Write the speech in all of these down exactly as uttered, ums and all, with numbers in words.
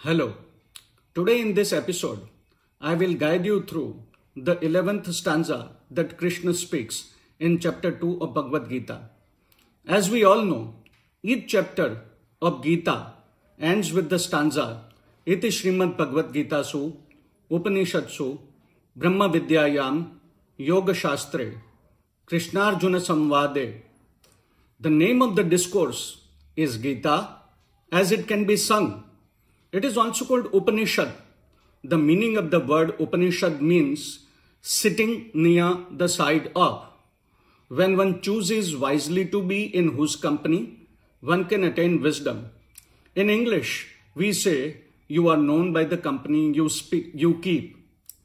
Hello. Today in this episode, I will guide you through the eleventh stanza that Krishna speaks in chapter two of Bhagavad Gita. As we all know, each chapter of Gita ends with the stanza Iti Srimad Bhagavad Gita Su Upanishadsu Brahma Vidyayam Yoga Shastre Krishnarjuna Samvade. The name of the discourse is Gita as it can be sung. It is also called Upanishad. The meaning of the word Upanishad means sitting near the side of. When one chooses wisely to be in whose company, one can attain wisdom. In English, we say you are known by the company you speak, you keep.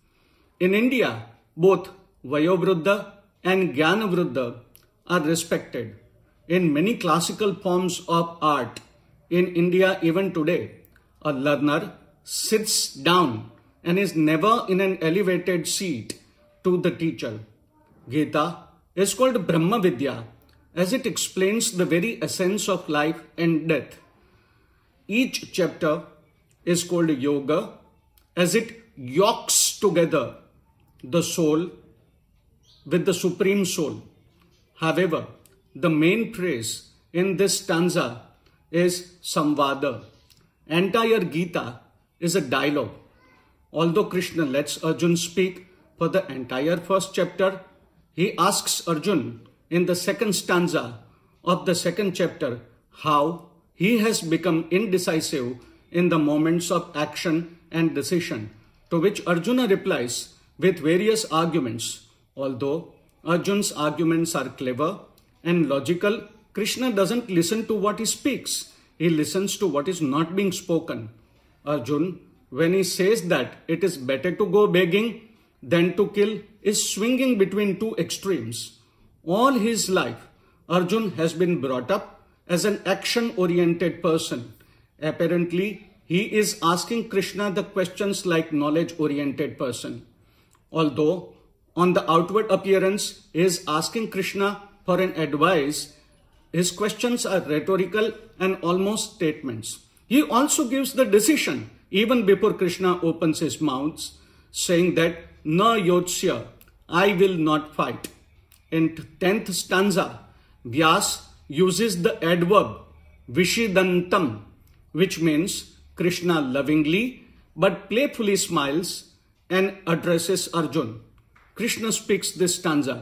In India, both Vayovruddha and Jnanavruddha are respected. In many classical forms of art in India even today, a learner sits down and is never in an elevated seat to the teacher. Gita is called Brahma Vidya as it explains the very essence of life and death. Each chapter is called Yoga as it yokes together the soul with the Supreme Soul. However, the main phrase in this stanza is Samvada. Entire Gita is a dialogue. Although Krishna lets Arjun speak for the entire first chapter, he asks Arjun in the second stanza of the second chapter how he has become indecisive in the moments of action and decision, to which Arjuna replies with various arguments. Although Arjun's arguments are clever and logical, Krishna doesn't listen to what he speaks. He listens to what is not being spoken. Arjun, when he says that it is better to go begging than to kill, is swinging between two extremes. All his life, Arjun has been brought up as an action-oriented person. Apparently, he is asking Krishna the questions like knowledge-oriented person. Although, on the outward appearance, he is asking Krishna for an advice, his questions are rhetorical and almost statements. He also gives the decision even before Krishna opens his mouth, saying that Na yotsya, I will not fight. In tenth stanza, Vyas uses the adverb Vishidantam, which means Krishna lovingly but playfully smiles and addresses Arjun. Krishna speaks this stanza.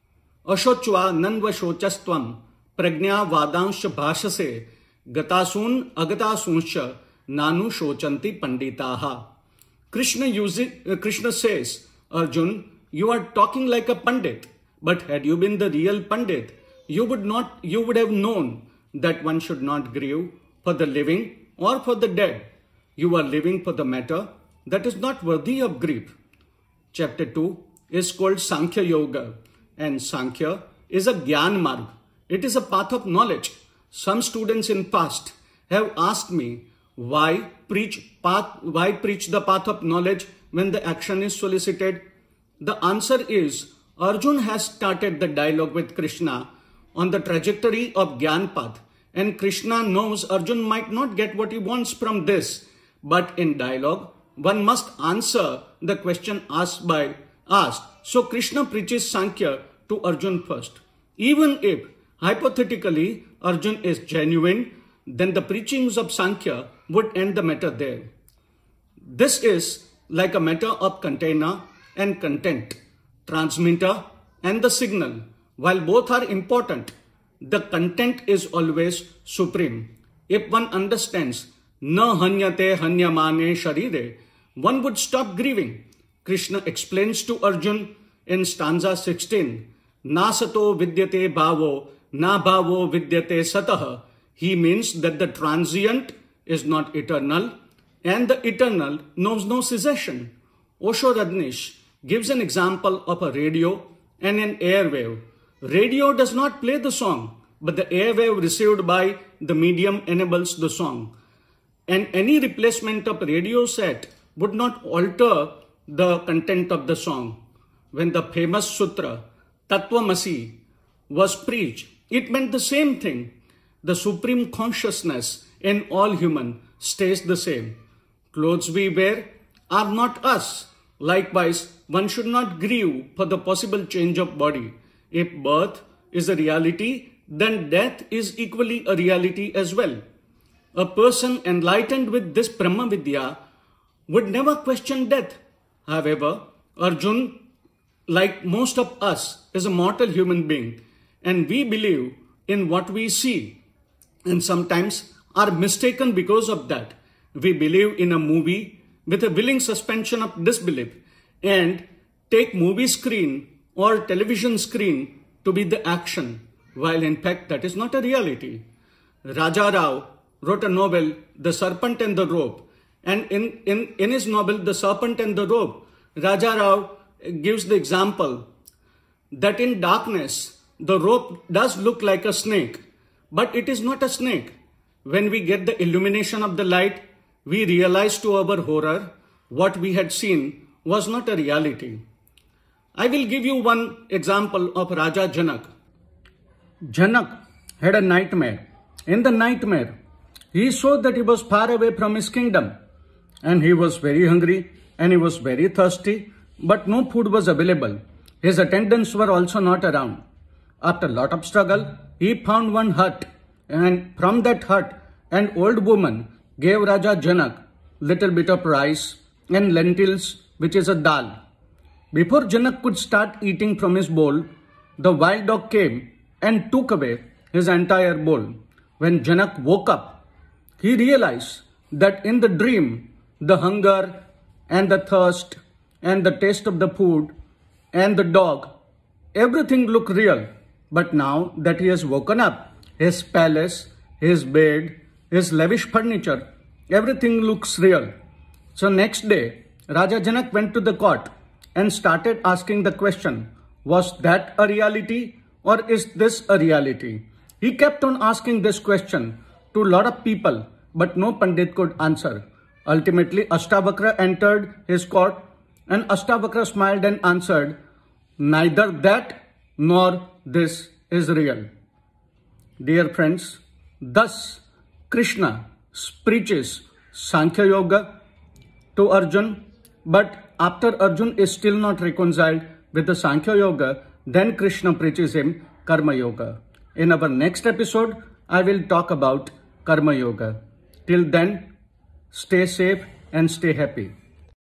Ashochva nanva shochastvam prajna vadansha bhashase gatasun agatasuncha nanu shochanti panditaha. Krishna uses, uh, Krishna says, Arjun, you are talking like a pandit, but had you been the real pandit, you would not, you would have known that one should not grieve for the living or for the dead. You are living for the matter that is not worthy of grief. Chapter two is called Sankhya Yoga, and Sankhya is a Gyan Marg. It is a path of knowledge. Some students in past have asked me why preach path, why preach the path of knowledge when the action is solicited. The answer is Arjun has started the dialogue with Krishna on the trajectory of Gyan path, and Krishna knows Arjun might not get what he wants from this, but in dialogue one must answer the question asked by asked. So Krishna preaches Sankhya to Arjun first. Even if hypothetically Arjun is genuine, then the preachings of Sankhya would end the matter there. This is like a matter of container and content, transmitter and the signal. While both are important, the content is always supreme. If one understands na hanyate hanyamane sharire, one would stop grieving. Krishna explains to Arjun in stanza sixteen, na sato vidyate bhavo, na bhavo vidyate satah. He means that the transient is not eternal and the eternal knows no cessation. Osho Rajneesh gives an example of a radio and an airwave. Radio does not play the song, but the airwave received by the medium enables the song. And any replacement of radio set would not alter the content of the song. When the famous sutra Tattvamasi was preached, it meant the same thing. The supreme consciousness in all human stays the same. Clothes we wear are not us. Likewise, one should not grieve for the possible change of body. If birth is a reality, then death is equally a reality as well. A person enlightened with this Brahma Vidya would never question death. However, Arjun, like most of us, is a mortal human being, and we believe in what we see, and sometimes are mistaken because of that. We believe in a movie with a willing suspension of disbelief and take movie screen or television screen to be the action, while in fact that is not a reality. Raja Rao wrote a novel, The Serpent and the Rope, and in, in, in his novel, The Serpent and the Rope, Raja Rao gives the example that in darkness, the rope does look like a snake, but it is not a snake. When we get the illumination of the light, we realize to our horror what we had seen was not a reality. I will give you one example of Raja Janak. Janak had a nightmare. In the nightmare, he saw that he was far away from his kingdom, and he was very hungry and he was very thirsty, but no food was available. His attendants were also not around. After a lot of struggle, he found one hut, and from that hut, an old woman gave Raja Janak little bit of rice and lentils, which is a dal. Before Janak could start eating from his bowl, the wild dog came and took away his entire bowl. When Janak woke up, he realized that in the dream, the hunger and the thirst and the taste of the food and the dog, everything looked real. But now that he has woken up, his palace, his bed, his lavish furniture, everything looks real. So next day, Raja Janak went to the court and started asking the question, was that a reality or is this a reality? He kept on asking this question to a lot of people, but no Pandit could answer. Ultimately, Ashtavakra entered his court, and Ashtavakra smiled and answered, neither that nor this is real. Dear friends, thus Krishna preaches Sankhya Yoga to Arjun, but after Arjun is still not reconciled with the Sankhya Yoga, then Krishna preaches him Karma Yoga. In our next episode, I will talk about Karma Yoga. Till then, stay safe and stay happy.